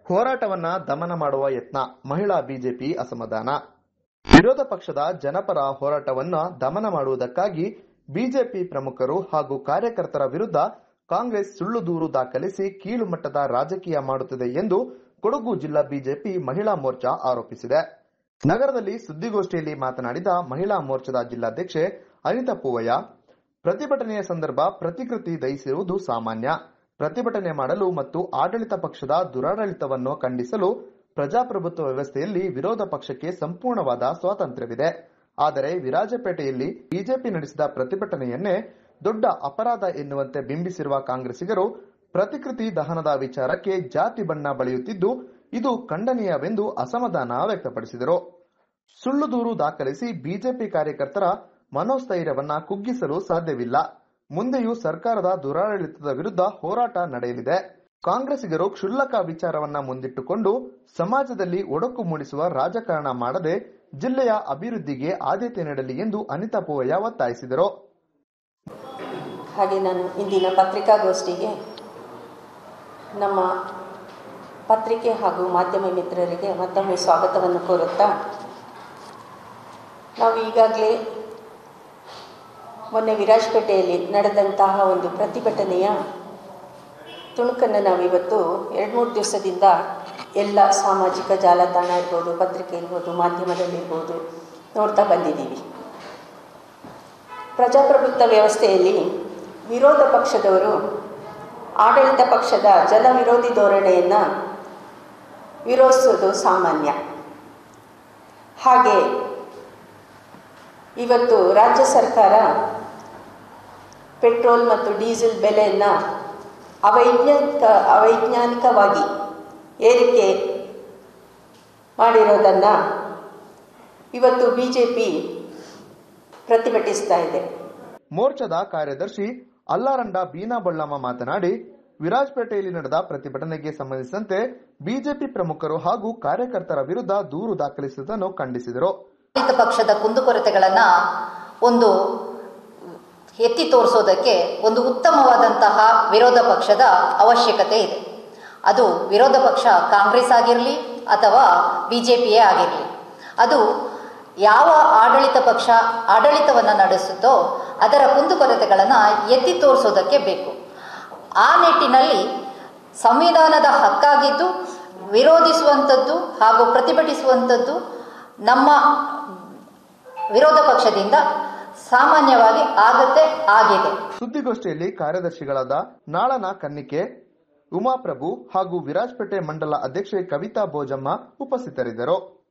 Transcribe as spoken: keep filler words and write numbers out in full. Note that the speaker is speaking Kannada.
ಹೋರಾಟವನ್ನ ದಮನ ಮಾಡುವ ಯತ್ನ, ಮಹಿಳಾ ಬಿಜೆಪಿ ಅಸಮಾಧಾನ. ವಿರೋಧ ಪಕ್ಷದ ಜನಪರ ಹೋರಾಟವನ್ನ ದಮನ ಮಾಡುವುದಕ್ಕಾಗಿ ಬಿಜೆಪಿ ಪ್ರಮುಖರು ಹಾಗೂ ಕಾರ್ಯಕರ್ತರ ವಿರುದ್ಧ ಕಾಂಗ್ರೆಸ್ ಸುಳ್ಳು ದೂರು ದಾಖಲಿಸಿ ಕೀಳು ಮಟ್ಟದ ರಾಜಕೀಯ ಮಾಡುತ್ತಿದೆ ಎಂದು ಕೊಡಗು ಜಿಲ್ಲಾ ಬಿಜೆಪಿ ಮಹಿಳಾ ಮೋರ್ಚಾ ಆರೋಪಿಸಿದೆ. ನಗರದಲ್ಲಿ ಸುದ್ದಿಗೋಷ್ಠಿಯಲ್ಲಿ ಮಾತನಾಡಿದ ಮಹಿಳಾ ಮೋರ್ಚಾದ ಜಿಲ್ಲಾಧ್ಯಕ್ಷೆ ಅನಿತಾ ಪೂವಯ್ಯ, ಪ್ರತಿಭಟನೆಯ ಸಂದರ್ಭ ಪ್ರತಿಕೃತಿ ದಹಿಸಿರುವುದು ಸಾಮಾನ್ಯ. ಪ್ರತಿಭಟನೆ ಮಾಡಲು ಮತ್ತು ಆಡಳಿತ ಪಕ್ಷದ ದುರಾಡಳಿತವನ್ನು ಖಂಡಿಸಲು ಪ್ರಜಾಪ್ರಭುತ್ವ ವ್ಯವಸ್ಥೆಯಲ್ಲಿ ವಿರೋಧ ಪಕ್ಷಕ್ಕೆ ಸಂಪೂರ್ಣವಾದ ಸ್ವಾತಂತ್ರ್ಯವಿದೆ. ಆದರೆ ವಿರಾಜಪೇಟೆಯಲ್ಲಿ ಬಿಜೆಪಿ ನಡೆಸಿದ ಪ್ರತಿಭಟನೆಯನ್ನೇ ದೊಡ್ಡ ಅಪರಾಧ ಎನ್ನುವಂತೆ ಬಿಂಬಿಸಿರುವ ಕಾಂಗ್ರೆಸ್ಸಿಗರು ಪ್ರತಿಕೃತಿ ದಹನದ ವಿಚಾರಕ್ಕೆ ಜಾತಿ ಬಣ್ಣ ಬಳಿಯುತ್ತಿದ್ದು ಇದು ಖಂಡನೀಯವೆಂದು ಅಸಮಾಧಾನ ವ್ಯಕ್ತಪಡಿಸಿದರು. ಸುಳ್ಳು ದೂರು ದಾಖಲಿಸಿ ಬಿಜೆಪಿ ಕಾರ್ಯಕರ್ತರ ಮನೋಸ್ಥೈರ್ಯವನ್ನ ಕುಗ್ಗಿಸಲು ಸಾಧ್ಯವಿಲ್ಲ. ಮುಂದೆಯೂ ಸರ್ಕಾರದ ದುರಾಡಳಿತದ ವಿರುದ್ಧ ಹೋರಾಟ ನಡೆಯಲಿದೆ. ಕಾಂಗ್ರೆಸ್ಸಿಗರು ಕ್ಷುಲ್ಲಕ ವಿಚಾರವನ್ನ ಮುಂದಿಟ್ಟುಕೊಂಡು ಸಮಾಜದಲ್ಲಿ ಒಡಕು ಮೂಡಿಸುವ ರಾಜಕಾರಣ ಮಾಡದೆ ಜಿಲ್ಲೆಯ ಅಭಿವೃದ್ಧಿಗೆ ಆದ್ಯತೆ ನೀಡಲಿ ಎಂದು ಅನಿತಾ ಪೂವಯ್ಯ ಒತ್ತಾಯಿಸಿದರು. ಹಾಗೆ ನಾನು ಇಂದಿನ ಪತ್ರಿಕಾಗೋಷ್ಠಿಗೆ ನಮ್ಮ ಪತ್ರಿಕೆ ಹಾಗೂ ಮಾಧ್ಯಮ ಮಿತ್ರರಿಗೆ ಮತ್ತೊಮ್ಮೆ ಸ್ವಾಗತವನ್ನು ಕೋರುತ್ತಾ, ನಾವು ಈಗಾಗಲೇ ಮೊನ್ನೆ ವಿರಾಜಪೇಟೆಯಲ್ಲಿ ನಡೆದಂತಹ ಒಂದು ಪ್ರತಿಭಟನೆಯ ತುಣುಕನ್ನು ನಾವಿವತ್ತು ಎರಡು ಮೂರು ದಿವಸದಿಂದ ಎಲ್ಲ ಸಾಮಾಜಿಕ ಜಾಲತಾಣ ಇರ್ಬೋದು, ಪತ್ರಿಕೆ ಇರ್ಬೋದು, ಮಾಧ್ಯಮದಲ್ಲಿರ್ಬೋದು ನೋಡ್ತಾ ಬಂದಿದ್ದೀವಿ. ಪ್ರಜಾಪ್ರಭುತ್ವ ವ್ಯವಸ್ಥೆಯಲ್ಲಿ ವಿರೋಧ ಪಕ್ಷದವರು ಆಡಳಿತ ಪಕ್ಷದ ಜನ ವಿರೋಧಿ ಧೋರಣೆಯನ್ನು ವಿರೋಧಿಸೋದು ಸಾಮಾನ್ಯ. ಹಾಗೆ ಇವತ್ತು ರಾಜ್ಯ ಸರ್ಕಾರ ಪೆಟ್ರೋಲ್ ಮತ್ತು ಡೀಸೆಲ್ ಬೆಲೆಯನ್ನು ಅವೈಜ್ಞಾನಿಕ ಅವೈಜ್ಞಾನಿಕವಾಗಿ ಏರಿಕೆ ಮಾಡಿರೋದನ್ನು ಇವತ್ತು ಬಿಜೆಪಿ ಪ್ರತಿಭಟಿಸ್ತಾ ಇದೆ. ಮೋರ್ಚಾದ ಕಾರ್ಯದರ್ಶಿ ಅಲ್ಲಾರಂಡ ಬೀನಾ ಬಳ್ಳಮ್ಮ ಮಾತನಾಡಿ, ವಿರಾಜಪೇಟೆಯಲ್ಲಿ ನಡೆದ ಪ್ರತಿಭಟನೆಗೆ ಸಂಬಂಧಿಸಿದಂತೆ ಬಿಜೆಪಿ ಪ್ರಮುಖರು ಹಾಗೂ ಕಾರ್ಯಕರ್ತರ ವಿರುದ್ಧ ದೂರು ದಾಖಲಿಸುವುದನ್ನು ಖಂಡಿಸಿದರು. ಆಡಳಿತ ಪಕ್ಷದ ಕುಂದುಕೊರತೆಗಳನ್ನ ಒಂದು ಎತ್ತಿ ತೋರಿಸೋದಕ್ಕೆ ಒಂದು ಉತ್ತಮವಾದಂತಹ ವಿರೋಧ ಪಕ್ಷದ ಅವಶ್ಯಕತೆ ಇದೆ. ಅದು ವಿರೋಧ ಪಕ್ಷ ಕಾಂಗ್ರೆಸ್ ಆಗಿರಲಿ ಅಥವಾ ಬಿಜೆಪಿಯೇ ಆಗಿರಲಿ, ಅದು ಯಾವ ಆಡಳಿತ ಪಕ್ಷ ಆಡಳಿತವನ್ನು ನಡೆಸುತ್ತೋ ಅದರ ಕುಂದುಕೊರತೆಗಳನ್ನು ಎತ್ತಿ ತೋರಿಸೋದಕ್ಕೆ ಬೇಕು. ಆ ನಿಟ್ಟಿನಲ್ಲಿ ಸಂವಿಧಾನದ ಹಕ್ಕಾಗಿದ್ದು ವಿರೋಧಿಸುವಂಥದ್ದು ಹಾಗೂ ಪ್ರತಿಭಟಿಸುವಂಥದ್ದು ನಮ್ಮ ವಿರೋಧ ಪಕ್ಷದಿಂದ ಸಾಮಾನ್ಯವಾಗಿ ಆಗತ್ತೆ ಆಗಿದೆ. ಸುದ್ದಿಗೋಷ್ಠಿಯಲ್ಲಿ ಕಾರ್ಯದರ್ಶಿಗಳಾದ ನಾಳನ ಕನ್ನಿಕೆ, ಉಮಾಪ್ರಭು ಹಾಗೂ ವಿರಾಜಪೇಟೆ ಮಂಡಲ ಅಧ್ಯಕ್ಷೆ ಕವಿತಾ ಬೋಜಮ್ಮ ಉಪಸ್ಥಿತರಿದ್ದರು.